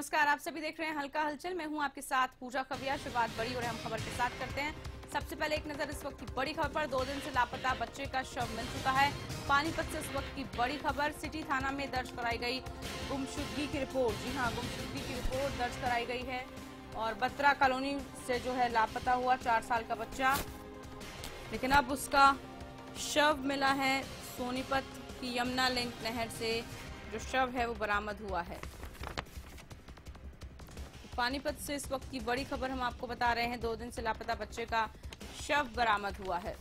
नमस्कार, आप सभी देख रहे हैं हल्का हलचल। मैं हूं आपके साथ पूजा खबिया। शुरुआत बड़ी और अहम खबर के साथ करते हैं। सबसे पहले एक नजर इस वक्त की बड़ी खबर पर। 2 दिन से लापता बच्चे का शव मिल चुका है। पानीपत से इस वक्त की बड़ी खबर। सिटी थाना में दर्ज कराई गई गुमशुदगी की रिपोर्ट। जी हां, गुमशुदगी की रिपोर्ट दर्ज कराई गई है। और बत्रा कॉलोनी से जो है लापता हुआ 4 साल का बच्चा, लेकिन अब उसका शव मिला है। सोनीपत की यमुना लिंक नहर से जो शव है वो बरामद हुआ है। पानीपत से इस वक्त की बड़ी खबर हम आपको बता रहे हैं। 2 दिन से लापता बच्चे का शव बरामद हुआ है।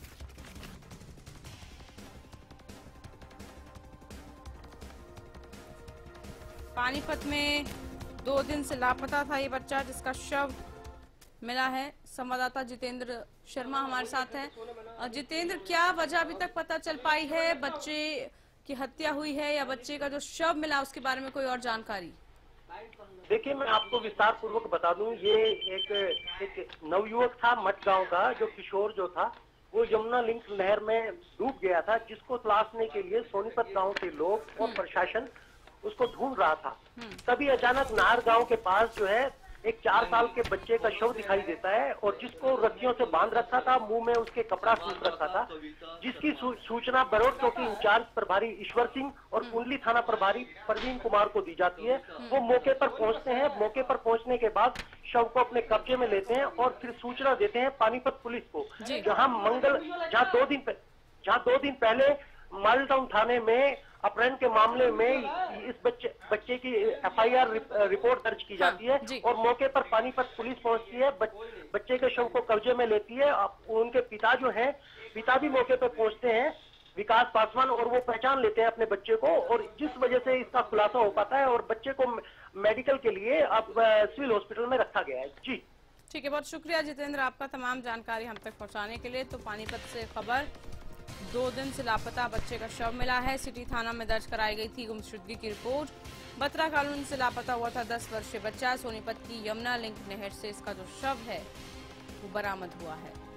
पानीपत में 2 दिन से लापता था ये बच्चा, जिसका शव मिला है। संवाददाता जितेंद्र शर्मा हमारे साथ हैं। जितेंद्र, क्या वजह अभी तक पता चल पाई है? बच्चे की हत्या हुई है या बच्चे का जो शव मिला उसके बारे में कोई और जानकारी? देखिए, मैं आपको विस्तार पूर्वक बता दूं, ये एक नवयुवक था मठ गांव का, जो किशोर जो था वो यमुना लिंक नहर में डूब गया था, जिसको तलाशने के लिए सोनीपत गांव के लोग और प्रशासन उसको ढूंढ रहा था। तभी अचानक नाहर गांव के पास जो है एक 4 साल के बच्चे का शव दिखाई देता है, और जिसको रस्सियों से बांध रखा था, मुंह में उसके कपड़ा सूख रखा था, जिसकी सूचना बरौट चौकी इंचार्ज प्रभारी ईश्वर सिंह और कुंडली थाना प्रभारी प्रवीण कुमार को दी जाती है। वो मौके पर पहुंचते हैं। मौके पर पहुंचने के बाद शव को अपने कब्जे में लेते हैं और फिर सूचना देते हैं पानीपत पुलिस को, जहां 2 दिन पहले मालटाउन थाने में अपहरण के मामले में इस बच्चे की एफआईआर रिपोर्ट दर्ज की जाती है। और मौके पर पानीपत पुलिस पहुंचती है, बच्चे के शव को कब्जे में लेती है। उनके पिता जो हैं, पिता भी मौके पर पहुंचते हैं, विकास पासवान, और वो पहचान लेते हैं अपने बच्चे को, और जिस वजह से इसका खुलासा हो पाता है और बच्चे को मेडिकल के लिए अब सिविल हॉस्पिटल में रखा गया है। जी ठीक है, बहुत शुक्रिया जितेंद्र आपका तमाम जानकारी हम तक पहुंचाने के लिए। तो पानीपत से खबर, 2 दिन से लापता बच्चे का शव मिला है। सिटी थाना में दर्ज कराई गई थी गुमशुदगी की रिपोर्ट। बत्रा कॉलोनी से लापता हुआ था 10 वर्षीय बच्चा। सोनीपत की यमुना लिंक नहर से इसका जो शव है वो बरामद हुआ है।